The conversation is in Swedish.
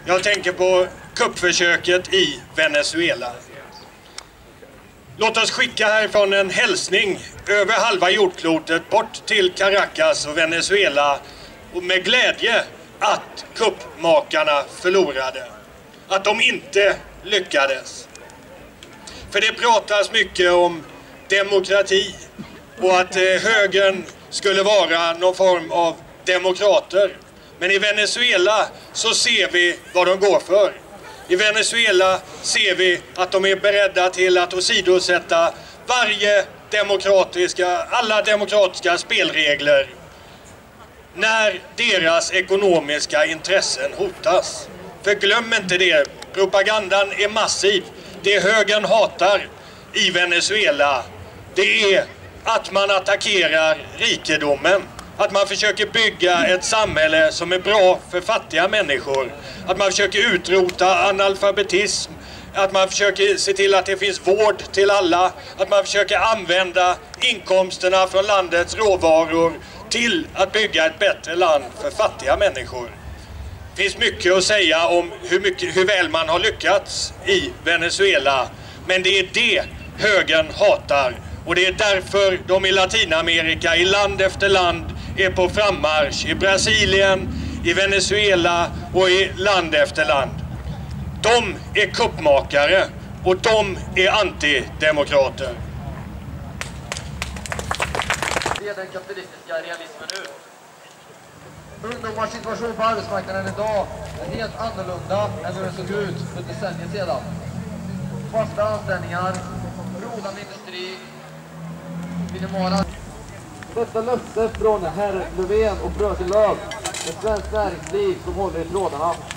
Jag tänker på kuppförsöket i Venezuela. Låt oss skicka härifrån en hälsning över halva jordklotet bort till Caracas och Venezuela och med glädje att kuppmakarna förlorade. Att de inte lyckades. För det pratas mycket om demokrati och att högern skulle vara någon form av demokrater. Men i Venezuela så ser vi vad de går för. I Venezuela ser vi att de är beredda till att åsidosätta alla demokratiska spelregler när deras ekonomiska intressen hotas. För glöm inte det, propagandan är massiv. Det högern hatar i Venezuela, det är att man attackerar rikedomen. Att man försöker bygga ett samhälle som är bra för fattiga människor. Att man försöker utrota analfabetism. Att man försöker se till att det finns vård till alla. Att man försöker använda inkomsterna från landets råvaror till att bygga ett bättre land för fattiga människor. Det finns mycket att säga om hur väl man har lyckats i Venezuela. Men det är det högern hatar. Och det är därför de i Latinamerika, i land efter land, är på frammarsch. I Brasilien, i Venezuela och i land efter land. De är kuppmakare och de är antidemokrater. Det är den kapitalistiska realismen nu. Ungdomars situation på arbetsmarknaden idag är helt annorlunda än hur den såg ut för decennier sedan. Fasta anställningar, rodande industri, minimala. Detta löfte från herr Löfven och Bröselöv, ett svenskt näringsliv som håller i trådarna.